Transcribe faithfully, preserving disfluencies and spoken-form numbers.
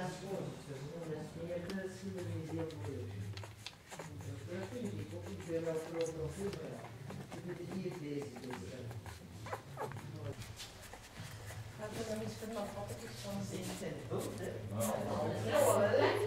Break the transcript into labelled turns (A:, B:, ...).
A: nascosto, secondo la spiegazione di Dio. Quindi, per la professione, di tesi, Allora mi sembra un po' che sono senza.